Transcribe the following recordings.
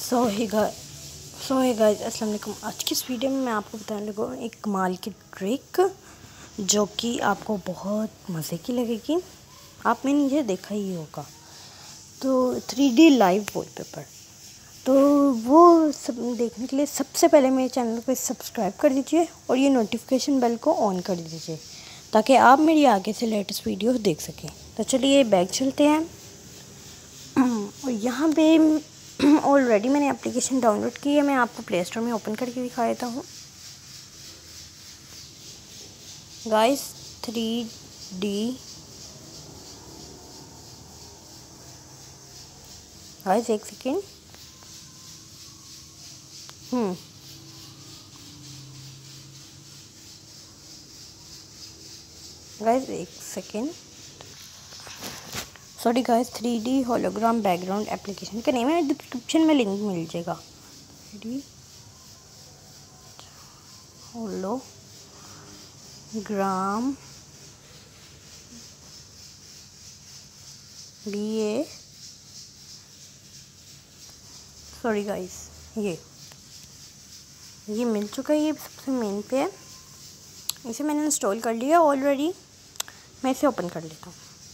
सो hey guys अस्सलाम वालेकुम। आज की इस वीडियो में मैं आपको बताने लगा हूँ एक कमाल की ट्रिक जो कि आपको बहुत मज़े की लगेगी। आपने ये देखा ही होगा। तो 3D लाइव वॉलपेपर, तो वो सब देखने के लिए सबसे पहले मेरे चैनल को सब्सक्राइब कर दीजिए और ये नोटिफिकेशन बेल को ऑन कर दीजिए ताकि आप मेरी आगे से लेटेस्ट वीडियो देख सकें। तो चलिए बैक चलते हैं और यहाँ पे ऑलरेडी मैंने एप्लीकेशन डाउनलोड की है। मैं आपको प्ले स्टोर में ओपन करके दिखा देता हूँ गाइस। 3D गाइस, एक सेकेंड। गाइस एक second, sorry guys. 3D hologram background application का नेम है, डिस्क्रिप्शन में लिंक मिल जाएगा। 3D होलोग्राम सॉरी गाइस, ये मिल चुका है। ये सबसे मेन पे है, इसे मैंने इंस्टॉल कर लिया ऑलरेडी। मैं इसे ओपन कर लेता हूँ।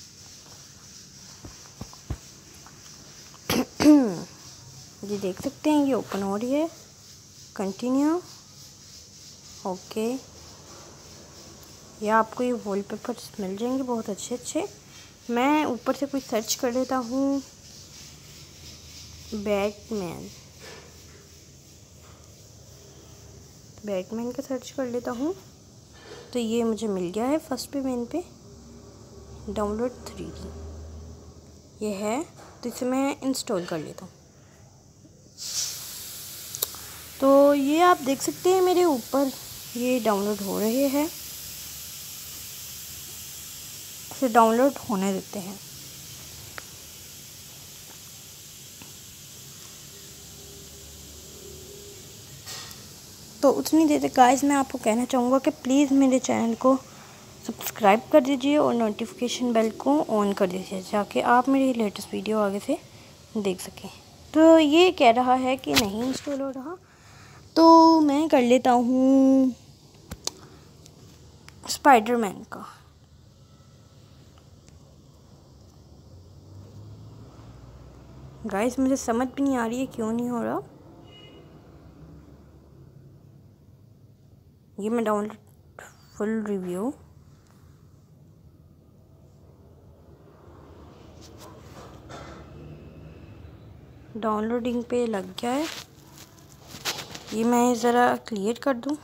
ये देख सकते हैं, ये ओपन हो रही है। Continue, okay. या आपको ये वॉलपेपर्स मिल जाएंगे बहुत अच्छे अच्छे। मैं ऊपर से कुछ सर्च कर लेता हूँ, बैटमैन का सर्च कर लेता हूँ। तो ये मुझे मिल गया है फर्स्ट पे मेन पे, डाउनलोड 3D ये है। तो इसे मैं इंस्टॉल कर लेता हूँ। तो ये आप देख सकते हैं मेरे ऊपर ये डाउनलोड हो रहे हैं। इसे डाउनलोड होने देते हैं। तो उतनी देर तक गाइस मैं आपको कहना चाहूँगा कि प्लीज़ मेरे चैनल को सब्सक्राइब कर दीजिए और नोटिफिकेशन बेल को ऑन कर दीजिए ताकि आप मेरी लेटेस्ट वीडियो आगे से देख सकें। तो ये कह रहा है कि नहीं इंस्टॉल हो रहा, तो मैं कर लेता हूँ स्पाइडरमैन का। गाइस मुझे समझ भी नहीं आ रही है क्यों नहीं हो रहा। ये मैं डाउनलोड फुल रिव्यू, डाउनलोडिंग पे लग गया है। ये मैं ज़रा क्लियर कर दूं।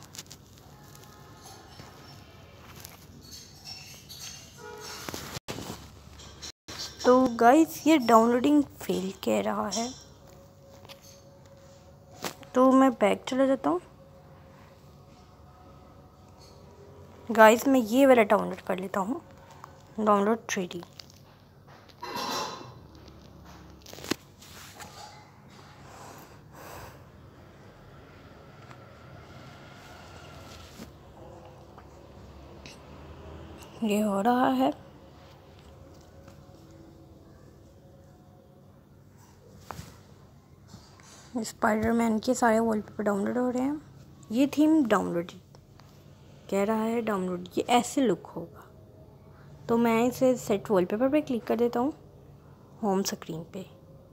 तो गाइस ये डाउनलोडिंग फेल कह रहा है, तो मैं बैक चला जाता हूँ। गाइस मैं ये वाला डाउनलोड कर लेता हूँ, डाउनलोड 3D। ये हो रहा है। स्पाइडरमैन के सारे वॉलपेपर डाउनलोड हो रहे हैं। ये थीम डाउनलोड कह रहा है, डाउनलोड ये ऐसे लुक होगा। तो मैं इसे सेट वॉलपेपर पे क्लिक कर देता हूँ, होम स्क्रीन पे।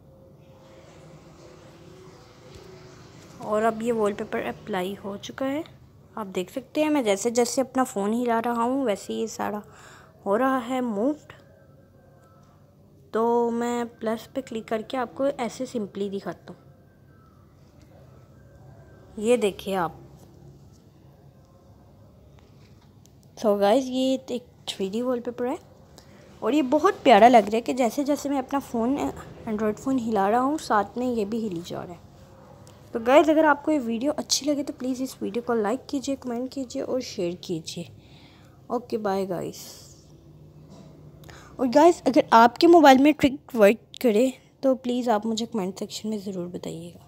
और अब ये वॉलपेपर अप्लाई हो चुका है। आप देख सकते हैं मैं जैसे जैसे अपना फ़ोन हिला रहा हूँ वैसे ये सारा हो रहा है मूव्ड। तो मैं प्लस पे क्लिक करके आपको ऐसे सिंपली दिखाता हूँ। ये देखिए आप। सो गाइस ये एक 3D वॉलपेपर है और ये बहुत प्यारा लग रहा है कि जैसे जैसे मैं अपना फ़ोन एंड्रॉयड फ़ोन हिला रहा हूँ साथ में ये भी हिली जा रहा है। तो गाइस अगर आपको ये वीडियो अच्छी लगे तो प्लीज़ इस वीडियो को लाइक कीजिए, कमेंट कीजिए और शेयर कीजिए। Okay bye guys. और गाइस अगर आपके मोबाइल में ट्रिक वर्क करे तो प्लीज़ आप मुझे कमेंट सेक्शन में ज़रूर बताइएगा।